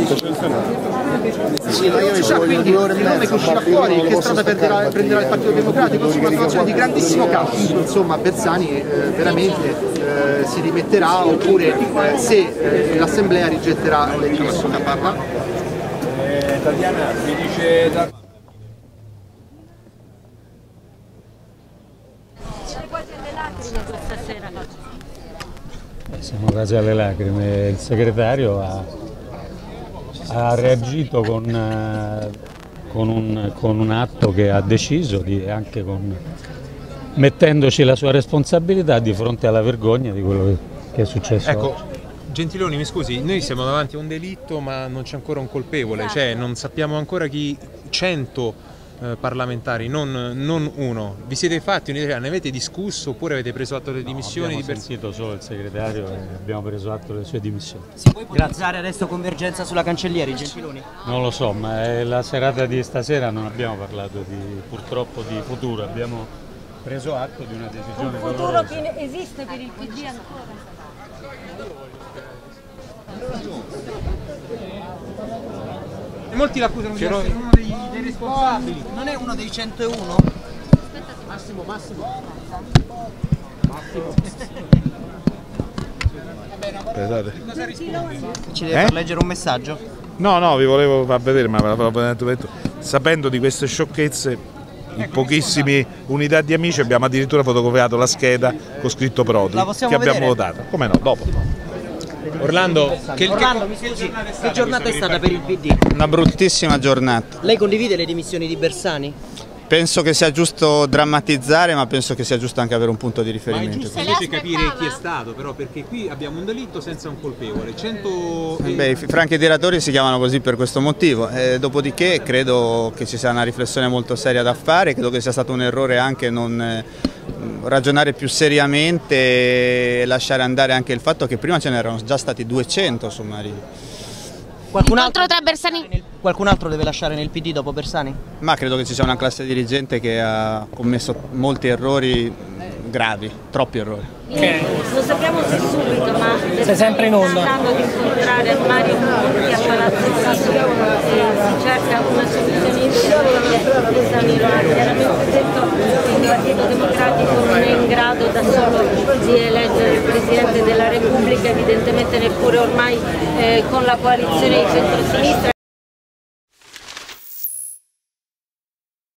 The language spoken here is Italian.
Sì, non si sa quindi il nome che uscirà fuori, che strada prenderà il Partito Democratico, insomma, una situazione di grandissimo caos. Insomma, Bersani veramente si rimetterà, oppure se l'Assemblea rigetterà le dimissioni. Tatiana mi dice quasi alle lacrime questa sera. Siamo quasi alle lacrime. Il segretario ha reagito con un atto che ha deciso, anche mettendoci la sua responsabilità di fronte alla vergogna di quello che è successo. Ecco, Gentiloni, mi scusi, noi siamo davanti a un delitto ma non c'è ancora un colpevole, cioè non sappiamo ancora chi. 100 parlamentari, non uno. Vi siete fatti un'idea, ne avete discusso oppure avete preso atto delle dimissioni? Abbiamo sentito solo il segretario e abbiamo preso atto delle sue dimissioni. Si può ipotizzare adesso convergenza sulla Cancellieri, Gentiloni? Non lo so, ma è la serata di stasera non abbiamo parlato purtroppo di futuro, abbiamo preso atto di una decisione Un futuro che esiste per il PD ancora. Molti l'accusano di essere uno dei responsabili. Non è uno dei 101? Massimo. Aspettate. Ci deve far leggere un messaggio? No, vi volevo far vedere, ma sapendo di queste sciocchezze, in pochissime unità di amici abbiamo addirittura fotocopiato la scheda con scritto Prodi, che abbiamo votato. Come no, dopo. Orlando, mi scusi, che giornata è stata per il PD? Una bruttissima giornata. Lei condivide le dimissioni di Bersani? Penso che sia giusto drammatizzare, ma penso che sia giusto anche avere un punto di ma è riferimento. giusto invece capire chi è stato, però, perché qui abbiamo un delitto senza un colpevole. 100... Beh, i franchi tiratori si chiamano così per questo motivo, dopodiché credo che ci sia una riflessione molto seria da fare, credo che sia stato un errore anche non ragionare più seriamente e lasciare andare anche il fatto che prima ce n'erano già stati 200 sommarini. Qualcun altro deve lasciare nel PD dopo Bersani? Ma credo che ci sia una classe dirigente che ha commesso molti errori gravi, troppi errori. Lo sappiamo se subito, ma sei sempre in onda. Cercando di incontrare Mario Monti a Palazzo Chigi, si cerca una soluzione insieme. Bersani lo ha chiaramente detto, il Partito Democratico non è in grado da solo di eleggere il Presidente della Repubblica, evidentemente neppure ormai con la coalizione di centrosinistra.